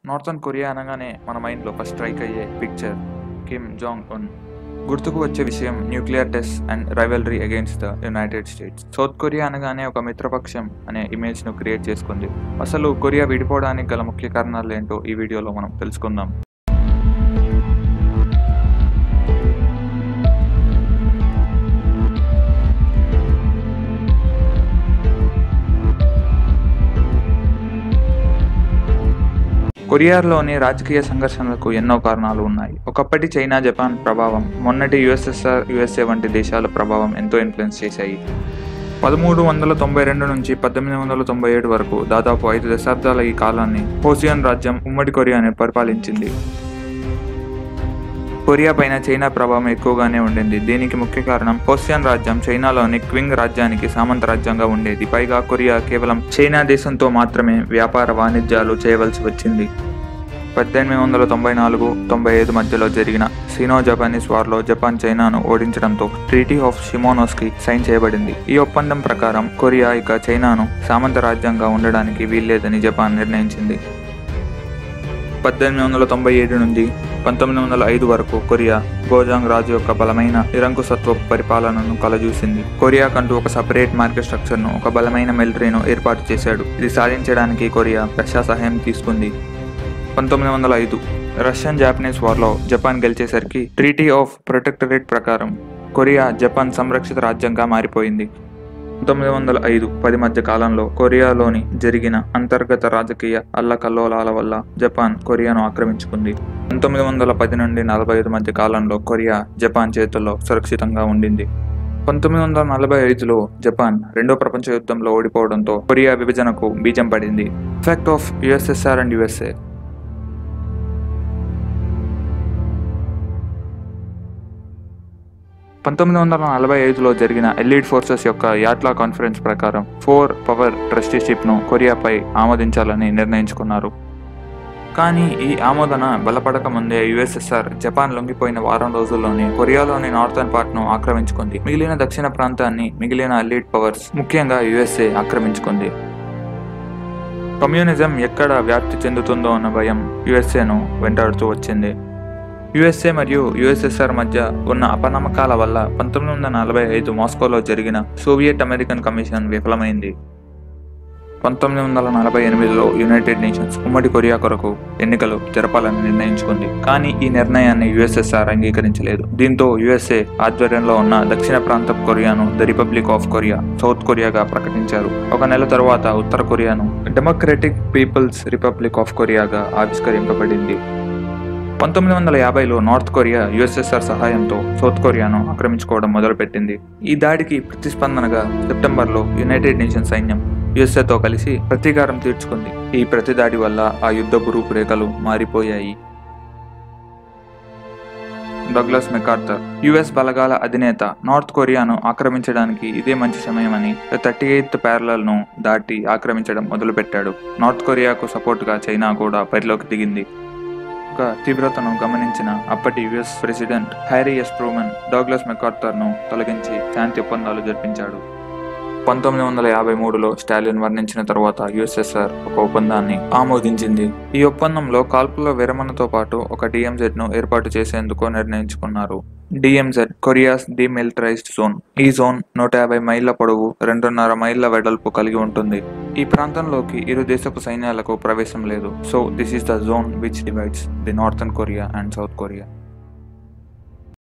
Northern Korea అనగానే మన మైండ్లో ఫస్ట్ స్ట్రైక్ అయ్యే పిక్చర్ కిమ్ జాంగ్ ఉన్. గుర్తుకు వచ్చే విషయం nuclear test and rivalry against the United States. South Korea అనగానే ఒక మిత్రపక్షం అనే ఇమేజ్ను క్రియేట్ చేసుకుంది. అసలు కొరియా విడిపోవడానికి గల ముఖ్య కారణాలు ఏంటో ఈ వీడియోలో మనం తెలుసుకుందాం. కొరియాలోని రాజకీయ సంఘర్షణలకు ఎన్నో కారణాలు ఉన్నాయి. ఒకప్పటి చైనా, జపాన్ ప్రభావం, మొన్నటి USSR, USA వంటి దేశాల ప్రభావం ఎంతో ఇన్ఫ్లుయెన్స్ చేశాయి. 1392 నుంచి 1897 వరకు దాదాపు 5 దశాబ్దాల ఈ కాలాన్ని హోసియన్ రాజ్యం ఉమ్మడి కొరియాని పరిపాలించింది. కొరియా పైన చైనా ప్రభావం ఎక్కువగానే ఉండింది. దీనికి ముఖ్య కారణం హోసియన్ రాజ్యం చైనాలోని క్వింగ్ రాజ్యానికి సామంత రాజ్యంగా ఉండేది. పైగా కొరియా కేవలం చైనా దేశంతో మాత్రమే వ్యాపార వాణిజ్యాలు చేయవలసి వచ్చింది. 1894-95 మధ్యలో జరిగిన సినో జపానీస్ వార్లో జపాన్ చైనాను ఓడించడంతో ట్రీటీ ఆఫ్ షిమోనోస్కి సైన్ చేయబడింది. ఈ ఒప్పందం ప్రకారం కొరియా ఇక చైనాను సామంత రాజ్యంగా ఉండడానికి వీల్లేదని జపాన్ నిర్ణయించింది. 1897 నుండి 1905 వరకు కొరియా గోజాంగ్ రాజు యొక్క బలమైన నిరంకుశత్వ పరిపాలనను కలజూసింది. కొరియాకంటూ ఒక సపరేట్ మార్కెట్ స్ట్రక్చర్ను, ఒక బలమైన మిలిటరీను ఏర్పాటు చేశాడు. ఇది సాధించడానికి కొరియా రష్యా సహాయం తీసుకుంది. 1905 రష్యన్ జాపనీస్ వార్లో జపాన్ గెలిచేసరికి ట్రీటీ ఆఫ్ ప్రొటెక్టరేట్ ప్రకారం కొరియా జపాన్ సంరక్షిత రాజ్యంగా మారిపోయింది. 1905-10 మధ్య కాలంలో కొరియాలోని జరిగిన అంతర్గత రాజకీయ అల్లకల్లోలాల వల్ల జపాన్ కొరియాను ఆక్రమించుకుంది. 1910 నుండి 45 మధ్య కాలంలో కొరియా జపాన్ చేతుల్లో సురక్షితంగా ఉండింది. 1945లో జపాన్ రెండో ప్రపంచ యుద్ధంలో ఓడిపోవడంతో కొరియా విభజనకు బీజం పడింది. Effect of USSR and USA. 1945లో జరిగిన ఎలీట్ ఫోర్సెస్ యొక్క యాట్లా కాన్ఫరెన్స్ ప్రకారం 4 పవర్ ట్రస్టీషిప్ను కొరియాపై ఆమోదించాలని నిర్ణయించుకున్నారు. కానీ ఈ ఆమోదన బలపడక ముందే USSR జపాన్ లొంగిపోయిన వారం రోజుల్లోనే కొరియాలోని నార్థన్ పార్ట్ను ఆక్రమించుకుంది. మిగిలిన దక్షిణ ప్రాంతాన్ని మిగిలిన ఎలీట్ పవర్స్, ముఖ్యంగా USA ఆక్రమించుకుంది. కమ్యూనిజం ఎక్కడ వ్యాప్తి చెందుతుందో అన్న భయం USAను వెంటాడుతూ వచ్చింది. USA మరియు USSR మధ్య ఉన్న అపనమ్మకాల వల్ల 1945 మాస్కోలో జరిగిన సోవియట్ అమెరికన్ కమిషన్ విఫలమైంది. 1948లో యునైటెడ్ నేషన్స్ ఉమ్మడి కొరియా కొరకు ఎన్నికలు జరపాలని నిర్ణయించుకుంది. కానీ ఈ నిర్ణయాన్ని USSR అంగీకరించలేదు. దీంతో USA ఆధ్వర్యంలో ఉన్న దక్షిణ ప్రాంత కొరియాను the Republic of Korea, South కొరియాగా ప్రకటించారు. ఒక నెల తరువాత ఉత్తర కొరియాను డెమోక్రటిక్ పీపుల్స్ రిపబ్లిక్ ఆఫ్ కొరియాగా ఆవిష్కరింపబడింది. 1950లో నార్త్ కొరియా USSR సహాయంతో సౌత్ కొరియాను ఆక్రమించుకోవడం మొదలుపెట్టింది. ఈ దాడికి ప్రతిస్పందనగా సెప్టెంబర్లో యునైటెడ్ నేషన్స్ సైన్యం USAతో కలిసి ప్రతీకారం తీర్చుకుంది. ఈ ప్రతిదాడి వల్ల ఆ యుద్ధపు రూపురేఖలు మారిపోయాయి. డగ్లస్ మెకార్థర్, US బలగాల అధినేత, నార్త్ కొరియాను ఆక్రమించడానికి ఇదే మంచి సమయమని 38th ప్యారలల్ను దాటి ఆక్రమించడం మొదలుపెట్టాడు. నార్త్ కొరియాకు సపోర్టుగా చైనా కూడా బరిలోకి దిగింది. తీవ్రతను గమనించిన అప్పటి US president Harry S Truman Douglas మెకార్థర్ను తొలగించి శాంతి ఒప్పందాలు జరిపించాడు. 1953లో స్టాలిన్ వర్ణించిన తర్వాత USSR ఒక ఒప్పందాన్ని ఆమోదించింది. ఈ ఒప్పందంలో కాల్పుల విరమణతో పాటు ఒక DMZను ఏర్పాటు చేసేందుకు నిర్ణయించుకున్నారు. DMZ Koreas demilitarized zone. ఈ జోన్ 150 మైళ్ళ పొడవు, 2.5 మైళ్ళ వెడల్పు కలిగి ఉంటుంది. ఈ ప్రాంతంలోకి ఇరు దేశపు సైన్యాలకు ప్రవేశం లేదు. So this is the zone which divides the northern Korea and South Korea.